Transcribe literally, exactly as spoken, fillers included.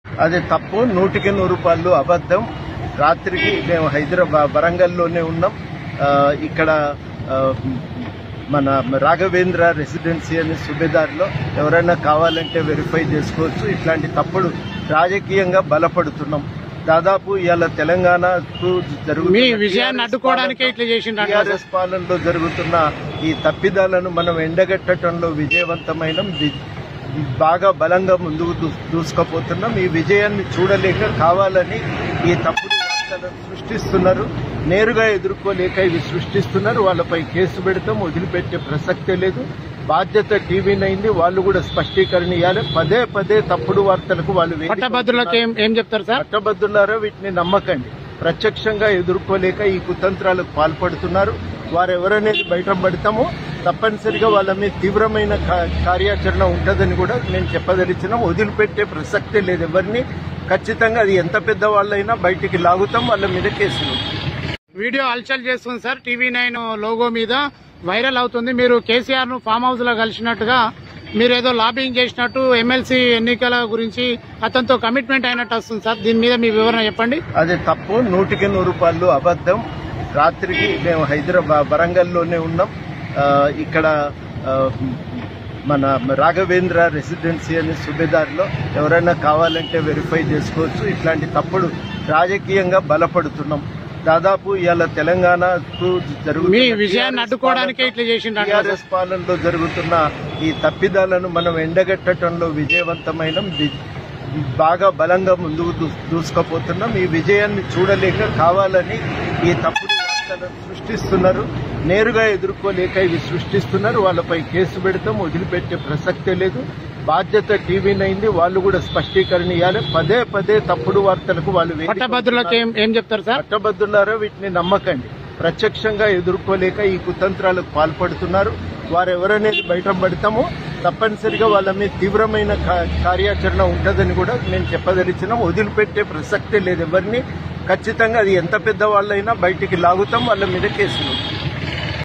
అది తప్పు. నూటికి నూరు రూపాయలు అబద్దం. రాత్రికి మేము హైదరాబాద్ వరంగల్లోనే ఉన్నాం. ఇక్కడ మన రాఘవేంద్ర రెసిడెన్సీ అనే సుబేదార్లో ఎవరైనా కావాలంటే వెరిఫై చేసుకోవచ్చు. ఇట్లాంటి తప్పుడు రాజకీయంగా బలపడుతున్నాం. దాదాపు ఇవాళ తెలంగాణకు జరుగుతున్న టీఆర్ఎస్ పాలనలో జరుగుతున్న ఈ తప్పిదాలను మనం ఎండగట్టడంలో విజయవంతమైన బాగా బలంగా ముందుకు దూసుకుపోతున్నాం. ఈ విజయాన్ని చూడలేక కావాలని ఈ తప్పుడు వార్తలను సృష్టిస్తున్నారు. నేరుగా ఎదుర్కోలేక ఇవి సృష్టిస్తున్నారు. వాళ్ళపై కేసు పెడతాం, వదిలిపెట్టే ప్రసక్తే లేదు. బాధ్యత టీవీ నైంది. వాళ్ళు కూడా స్పష్టీకరణ ఇవ్వాలి. పదే పదే తప్పుడు వార్తలకు వాళ్ళు ఏం చెప్తారు సార్? పట్టభద్రులారో వీటిని నమ్మకండి. ప్రత్యక్షంగా ఎదుర్కోలేక ఈ కుతంత్రాలకు పాల్పడుతున్నారు. వారు ఎవరనేది బయట పడతామో తప్పనిసరిగా వాళ్ళ మీద తీవ్రమైన కార్యాచరణ ఉంటుందని కూడా నేను చెప్పదలిచినాం. వదిలిపెట్టే ప్రసక్తే లేదు ఎవరిని. ఖచ్చితంగా అది ఎంత పెద్ద వాళ్ళైనా బయటికి లాగుతాం, వాళ్ళ మీద కేసులు. వీడియో హల్చల్ చేస్తుంది సార్. టీవీ నైన్ లోగో మీద వైరల్ అవుతుంది. మీరు కేసీఆర్ ను ఫామ్ హౌస్ లో కలిసినట్టుగా మీరు ఏదో లాబింగ్ చేసినట్టు ఎమ్మెల్సీ ఎన్నికల గురించి అతనితో కమిట్మెంట్ అయినట్టు వస్తుంది సార్. దీని మీద మీ వివరణ చెప్పండి. అది తప్పు. నూటికి నూరు రూపాయలు అబద్దం. రాత్రికి మేము హైదరాబాద్ వరంగల్లోనే ఉన్నాం. ఇక్కడ మన రాఘవేంద్ర రెసిడెన్సీ అనే సుబేదార్లో ఎవరైనా కావాలంటే వెరిఫై చేసుకోవచ్చు. ఇట్లాంటి తప్పుడు రాజకీయంగా బలపడుతున్నాం. దాదాపు ఇవాళ తెలంగాణకు జరుగుతున్న టీఆర్ఎస్ పాలనలో జరుగుతున్న ఈ తప్పిదాలను మనం ఎండగట్టడంలో విజయవంతమైన బాగా బలంగా ముందుకు దూసుకుపోతున్నాం. ఈ విజయాన్ని చూడలేక కావాలని ఈ తప్పుడు వార్తలను సృష్టిస్తున్నారు. నేరుగా ఎదుర్కోలేక ఇవి సృష్టిస్తున్నారు. వాళ్ళపై కేసు పెడతాం, వదిలిపెట్టే ప్రసక్తే లేదు. బాధ్యత టీవీ నైంది. వాళ్ళు కూడా స్పష్టీకరణ ఇవ్వాలి. పదే పదే తప్పుడు వార్తలకు వాళ్ళు ఏం చెప్తారు సార్? పట్టభద్రులారో వీటిని నమ్మకండి. ప్రత్యక్షంగా ఎదుర్కోలేక ఈ కుతంత్రాలకు పాల్పడుతున్నారు. వారు ఎవరనేది బయట పడతామో తప్పనిసరిగా వాళ్ళ మీద తీవ్రమైన కార్యాచరణ ఉంటుందని కూడా నేను చెప్పదలిచినాం. వదిలిపెట్టే ప్రసక్తే లేదు ఎవరిని. ఖచ్చితంగా అది ఎంత పెద్ద వాళ్ళైనా బయటికి లాగుతాం, వాళ్ళ మీద కేసులు.